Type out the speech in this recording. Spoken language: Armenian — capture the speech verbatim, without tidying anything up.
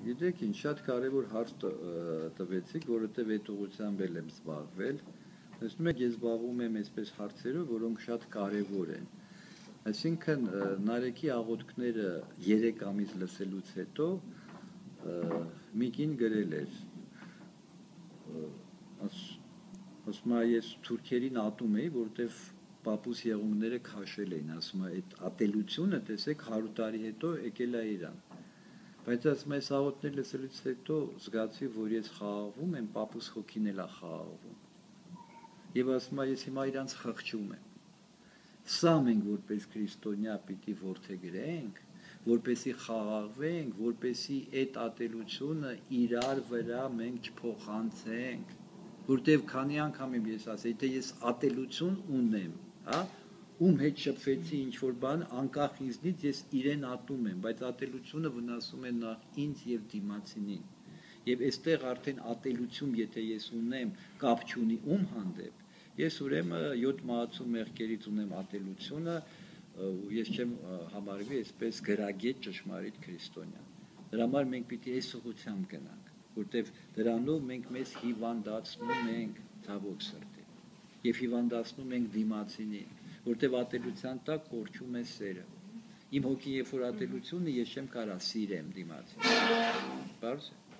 Գիտեք ինչ, շատ կարևոր հարց տվեցիք, որովհետև այդ ուղղությամբ էլ եմ զբաղվել։ Տեսնում եք, ես զբաղվում եմ այսպես հարցերով, որոնք շատ կարևոր են։ Այսինքն Նարեկի աղոթքները երեք ամիս լսելուց հետո մի կին գրել էր, ասում է, ես թուրքերին ատում էի, որովհետև պապուս եղունգները քաշել էին, ասում է, այդ ատելությունը, տեսեք, հարյուր տարի հետո եկել է Իրան։ Բայց ասում այս աղոթքներ լսելուց հետո զգացի, որ ես խաղաղվում եմ, պապուս հոգին էլ է խաղաղվում։ Եվ ասում է, ես հիմա իրանց խղճում եմ։ Սա մենք որպես քրիստոնյա պիտի որդեգրենք, որպեսի խաղաղվենք, որպեսի այդ ատելությունը իրար վրա մենք չփոխանցենք, որտեվ քանի անգամ եմ ես ասել, եթե ես ատելություն ունեմ, հա, ում հետ շփվեցի ինչ-որ բան, անկախ ինձնից ես իրեն ատում եմ, բայց ատելությունը վնասում է նախ ինձ եւ դիմացինին։ Եվ այստեղ արդեն ատելություն, եթե ես ունեմ, կապ չունի ում հանդեպ, ես ուրեմն յոթ մահացու մեղքերից ունեմ ատելությունը, ես չեմ համարվի այսպես գրագետ ճշմարիտ քրիստոնյա։ Դրա համար մենք պիտի այս ուղղությամբ գնանք, որտեվ դրանով մենք մեզ հիվանդացնում ենք ցավոք սրտի եւ հիվանդացնում ենք դիմացինին, որտեվ ատելության տակ կորչում է սերը։ Իմ հոգին երբ որ ատելությունը, ես չեմ կարա սիրեմ դիմացին։ Բարձր